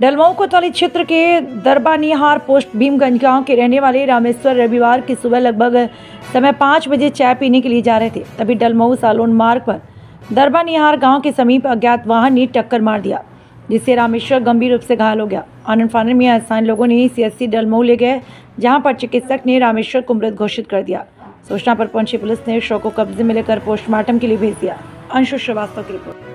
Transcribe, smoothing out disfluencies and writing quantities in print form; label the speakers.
Speaker 1: डलमऊ कोतवाली क्षेत्र के दरबानिहार पोस्ट भीमगंज गांव के रहने वाले रामेश्वर रविवार की सुबह लगभग समय 5 बजे चाय पीने के लिए जा रहे थे। तभी डलमऊ सालोन मार्ग पर दरबानिहार गांव के समीप अज्ञात वाहन ने टक्कर मार दिया, जिससे रामेश्वर गंभीर रूप से घायल हो गया। आनंद फानन में स्थानीय लोगों ने सीएचसी डलमऊ ले गए, जहां पर चिकित्सक ने रामेश्वर को मृत घोषित कर दिया। सूचना पर पहुंची पुलिस ने शव को कब्जे में लेकर पोस्टमार्टम के लिए भेज दिया। अंशु श्रीवास्तव की रिपोर्ट।